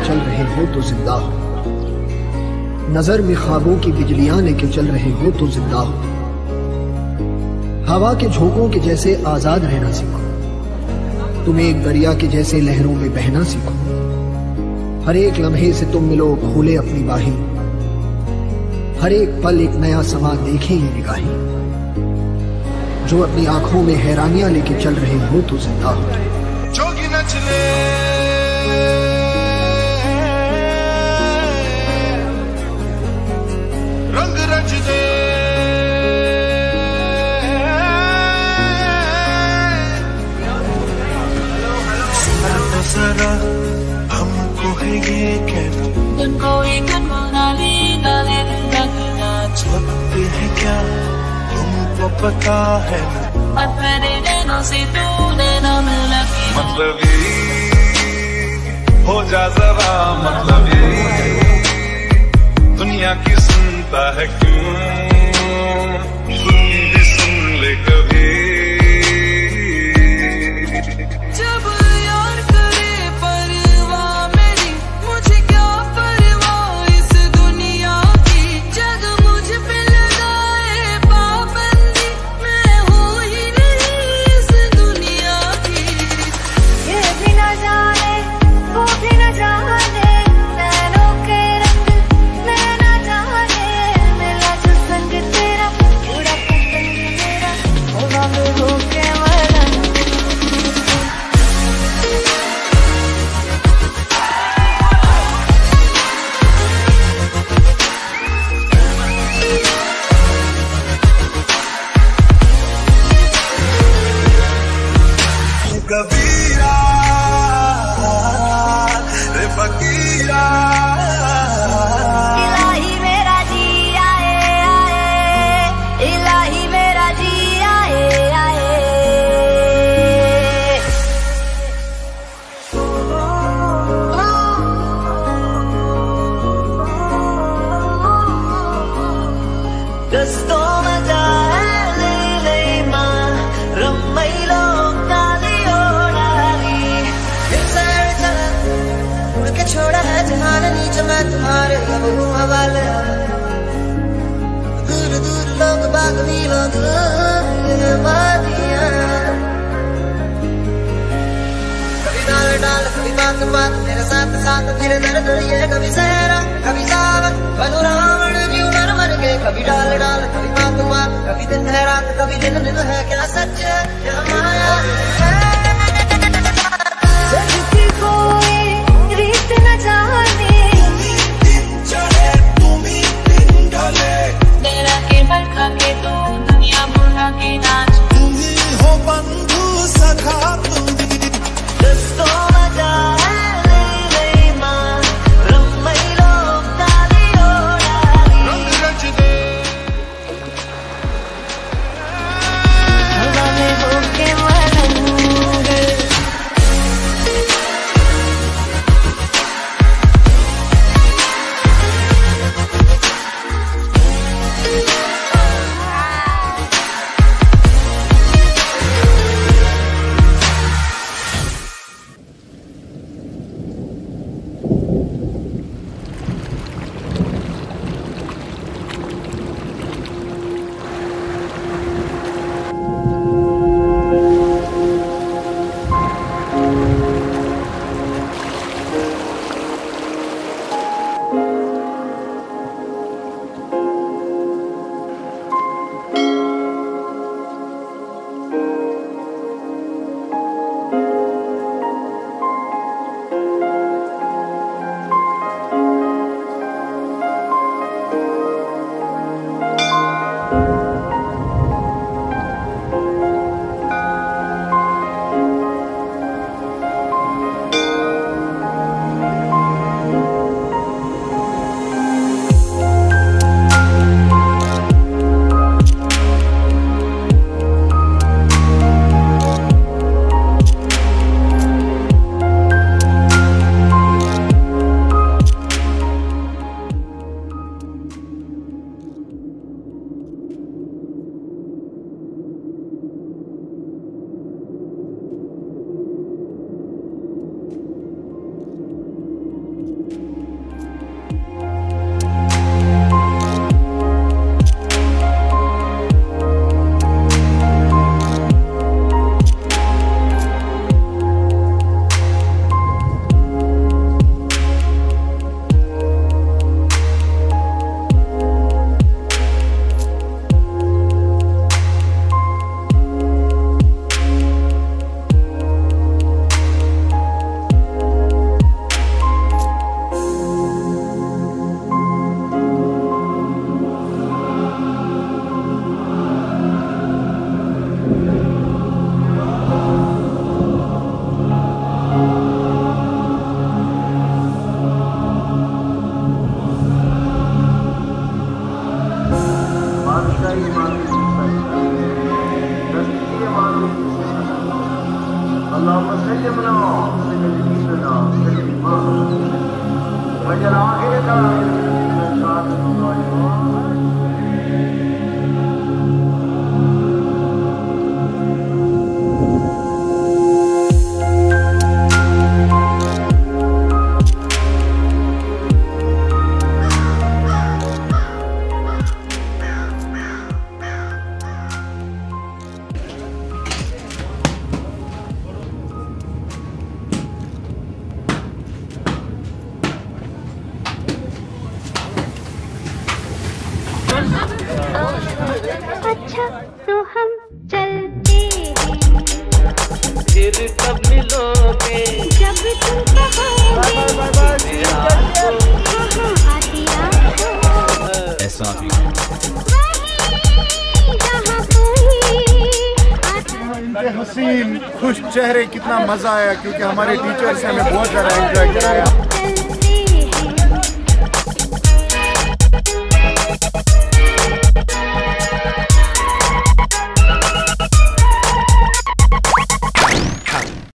चल रहे हो तो जिंदा हो, नजर में ख्वाबों की बिजलियां लेके चल रहे हो तो जिंदा हो। हवा के झोंकों के जैसे आजाद रहना सीखो, तुम एक दरिया के जैसे लहरों में बहना सीखो। हर एक लम्हे से तुम मिलो खोले अपनी बाहें, हर एक पल एक नया समा देखें ये निगाहें। जो अपनी आंखों में हैरानियां लेके चल रहे हो तो जिंदा हो। जोगी नचले रंग रच दे, जरा हमको है ये कहना, तुमको एक मनाली नाले छपते हैं क्या तुमको पता है, अपने नैनों से तूने ना मिला। मतलब हो जा जरा, मतलब दुनिया की सुनता है क्यों, तुम भी सुन ले कभी। जब यार करे परवाह मेरी, मुझे क्या परवाह इस दुनिया की, जग मुझ पे लगाए पाबंदी, मैं हूँ ही नहीं इस दुनिया की। ये भी न जाने वो भी न जाने, नैनों के रंग मैं न जाने, मिला जो संग तेरा पूरा पसंद मेरा, होगा में होके कबीरा रे फकीरा, इलाही मेरा जी आए आए, इलाही मेरा जी आए आए। दस्तों में जाए ले ले मां रम्मई लोग काली ओढ़ाली, उड़ के छोड़ा है जहान नीचे मैं तुम्हारे अब हूँ हवाले। दूर दूर लोग बाग मिलों वादियाँ, कभी डाल डाल कभी बात बात मेरे साथ साथ मेरे दर दर ये, कभी सहरा कभी सावन बनू रावण जीव मर मर के, कभी डाल डाल कभी बात बात, कभी दिन है रात कभी दिन दिन है, क्या सच है क्या माया है। जग की कोई रीत न जाने, चले तुम ही दिन ढले, तेरा के बरखा के तू दुनिया बुरा के नाच, तुम ही हो बंधु सखा तुम ही। दस्तों में जाए ले ले मां रम्मई लोग काली ओढ़ाली, रंग रच दे हवा में होके मरंग। अच्छा तो हम चलते हैं, फिर कब मिलोगे जब तुम कहोगे कहाँ आती आपको, ऐसा भी वहीं जहाँ कोई आता। इनके हसीन खुश चेहरे, कितना मजा आया क्योंकि हमारे टीचर्स ने हमें बहुत ज़्यादा एंजॉय कराया।